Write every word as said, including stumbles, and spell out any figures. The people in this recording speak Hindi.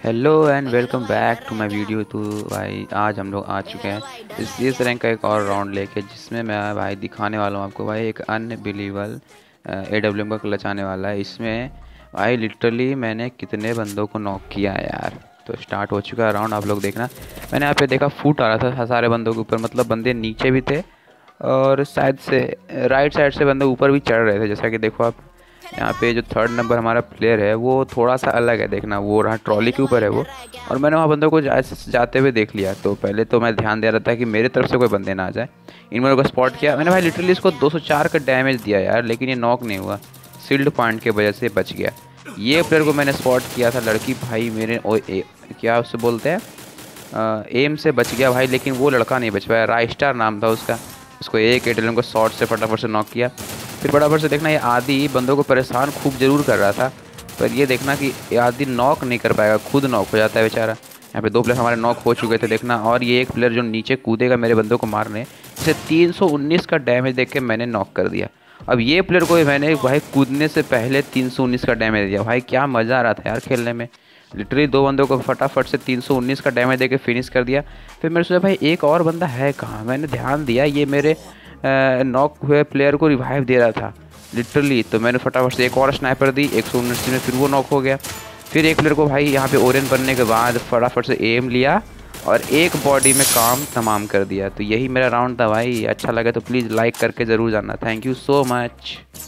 Hello and welcome back to my video. तो भाई आज हम लोग आ चुके हैं इस इस रैंक का एक और राउंड लेके, जिसमें मैं भाई दिखाने वाला हूँ आपको भाई एक अनबिलीवेबल ए डब्ल्यू एम का क्लच आने वाला है। इसमें भाई लिटरली मैंने कितने बंदों को नॉक किया है यार। तो स्टार्ट हो चुका है राउंड, आप लोग देखना। मैंने यहाँ पे देखा फूट आ रहा था सारे बंदों के ऊपर, मतलब बंदे नीचे भी थे और शायद से राइट साइड से बंदे ऊपर भी चढ़ रहे थे। जैसा कि देखो आप यहाँ पे जो थर्ड नंबर हमारा प्लेयर है वो थोड़ा सा अलग है, देखना वो रहा ट्रॉली के ऊपर है वो। और मैंने वहाँ बंदों को जा, जाते हुए देख लिया। तो पहले तो मैं ध्यान दे रहा था कि मेरे तरफ से कोई बंदे ना आ जाए। इन बंदों को स्पॉट किया मैंने भाई, लिटरली इसको दो सौ चार का डैमेज दिया यार, लेकिन ये नॉक नहीं हुआ, सील्ड पॉइंट की वजह से बच गया। ये प्लेयर को मैंने स्पॉट किया था, लड़की भाई मेरे ओ, ए, क्या उससे बोलते हैं, एम से बच गया भाई, लेकिन वो लड़का नहीं बच पाया। राइस्टार नाम था उसका, उसको एक एटेल को शॉर्ट से फटाफट से नॉक किया। फिर फटाफट से देखना ये आदि बंदों को परेशान खूब ज़रूर कर रहा था, पर ये देखना कि ये आदि नॉक नहीं कर पाएगा, खुद नॉक हो जाता है बेचारा। यहाँ पे दो प्लेयर हमारे नॉक हो चुके थे देखना, और ये एक प्लेयर जो नीचे कूदेगा मेरे बंदों को मारने, इसे तीन सौ उन्नीस का डैमेज देख के मैंने नॉक कर दिया। अब ये प्लेयर को मैंने भाई कूदने से पहले तीन सौ उन्नीस का डैमेज दिया। भाई क्या मज़ा आ रहा था यार खेलने में। लिटरली दो बंदों को फटाफट से तीन सौ उन्नीस का डैमेज देके फिनिश कर दिया। फिर मैंने सोचा भाई एक और बंदा है कहाँ, मैंने ध्यान दिया ये मेरे नॉक हुए प्लेयर को रिवाइव दे रहा था लिटरली। तो मैंने फटाफट से एक और स्नाइपर दी एक सौ उन्नीस में, फिर वो नॉक हो गया। फिर एक प्लेयर को भाई यहाँ पे ओरेन बनने के बाद फटाफट से एम लिया और एक बॉडी में काम तमाम कर दिया। तो यही मेरा राउंड था भाई। अच्छा लगा तो प्लीज़ लाइक करके ज़रूर जाना। Thank you so much.